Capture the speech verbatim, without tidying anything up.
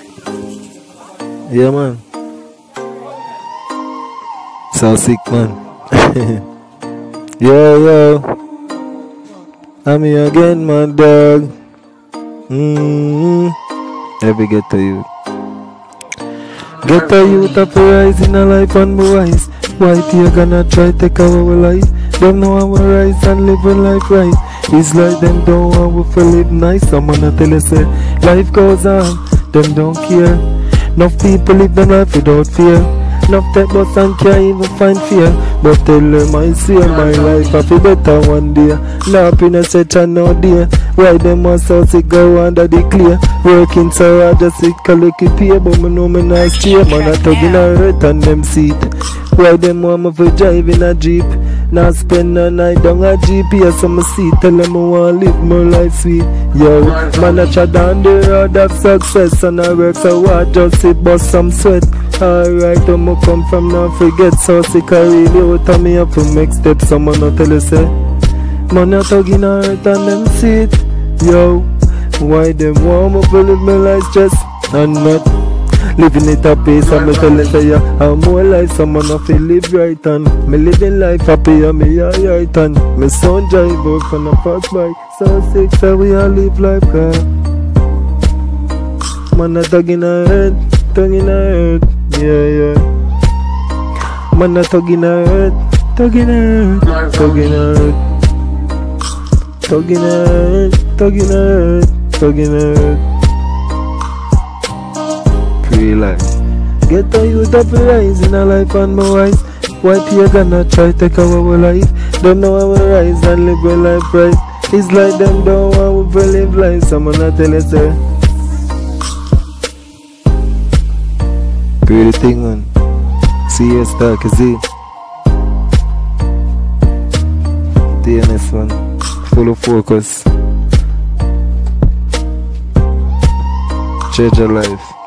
Yeah, man. So sick, man. Yo, yo. I'm here again, my dog. Mm-hmm. Every get to you. Get a youth up a rise in a life and my wise. White you gonna try take our life. Them know how we rise and live a life right. It's like them don't want we to live nice. I'm gonna tell you say life goes on. Them don't care. Enough people live their life without fear. Enough take bus and can't even find fear. But tell them I see my life I feel better one day. No happiness such a no day. Why them want so sick go under the clear. Working so hard just to collect a pay. But me know me not stay. Man I tug in a hurt on them seat. Why them want me for drive in a jeep. Now spend a night down a G P S on my seat. Tell them I want live my life sweet. Yo, man I try down the road of success. And I work so hard just to bust some sweat. Alright, I'm a come from now forget. So sick I really out of me up to make steps. Someone not tell you say man I tug in a hurt on them seat. Yo, why them want me to live my life stress and not living it a pace. And me tell you say yeah, I'm more life. Someone have to live right and me living life happy and me alright. And me son drive work on a fast bike. So sick so we all live life God. Man a tug in a head, tug in a head. Yeah, yeah. Man a tug in a head, tug in a head, tug in a head. Tug in a head, tug in a head, tug in a head. Free life. Get a youth up a rise in a life and my wise. White you gonna try take our life. Don't know how we rise and live a life right. It's like them don't want we live life. Someone a tell you say pretty thing man. See you stuck, you see. D N S one. Full of focus. Change your life.